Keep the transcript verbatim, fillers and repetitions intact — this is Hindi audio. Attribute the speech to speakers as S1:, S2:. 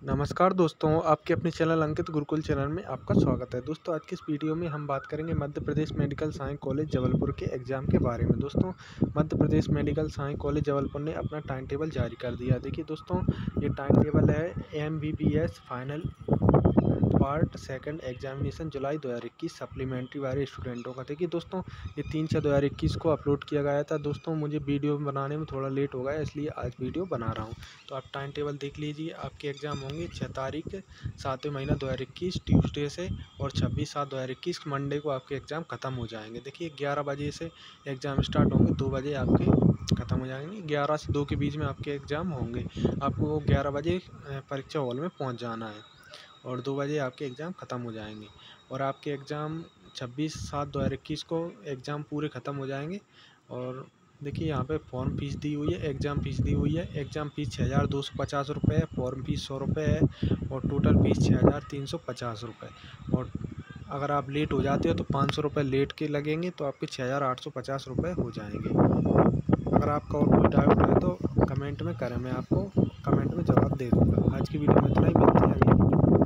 S1: नमस्कार दोस्तों, आपके अपने चैनल अंकित गुरुकुल चैनल में आपका स्वागत है। दोस्तों, आज की इस वीडियो में हम बात करेंगे Madhya Pradesh medical science college Jabalpur के एग्ज़ाम के बारे में। दोस्तों, Madhya Pradesh medical science college Jabalpur ने अपना टाइम टेबल जारी कर दिया। देखिए दोस्तों, ये टाइम टेबल है M B B S final part second examination जुलाई दो हज़ार इक्कीस सप्लीमेंट्री वाले स्टूडेंटों का। देखिए दोस्तों, ये तीन छः दो हज़ार इक्कीस को अपलोड किया गया था। दोस्तों, मुझे वीडियो बनाने में थोड़ा लेट हो गया, इसलिए आज वीडियो बना रहा हूँ। तो आप टाइम टेबल देख लीजिए। आपके एग्ज़ाम होंगे छः तारीख सातवें महीना दो हज़ार इक्कीस ट्यूसडे से, और छब्बीस सात दो हज़ार इक्कीस मंडे को आपके एग्ज़ाम ख़त्म हो जाएंगे। देखिए, ग्यारह बजे से एग्ज़ाम स्टार्ट होंगे, दो बजे आपके ख़त्म हो जाएंगे। ग्यारह से दो के बीच में आपके एग्ज़ाम होंगे। आपको ग्यारह बजे परीक्षा हॉल में पहुँच जाना है और दो बजे आपके एग्ज़ाम ख़त्म हो जाएंगे। और आपके एग्ज़ाम छब्बीस सात दो हज़ार इक्कीस को एग्ज़ाम पूरे ख़त्म हो जाएंगे। और देखिए, यहाँ पे फॉर्म फीस दी हुई है, एग्ज़ाम फीस दी हुई है। एग्ज़ाम फीस छः हज़ार दो सौ पचास रुपये है, फॉर्म फीस सौ रुपये है, और टोटल फीस छः हज़ार तीन सौ पचास रुपये। और अगर आप लेट हो जाते हो तो पाँच सौ रुपये लेट के लगेंगे, तो आपके छः हज़ार आठ सौ पचास रुपये हो जाएंगे। अगर आपका और कोई डाउट है तो कमेंट में करें, मैं आपको कमेंट में जवाब दे दूँगा। आज की वीडियो में इतना ही, मिलते हैं अगली वीडियो में।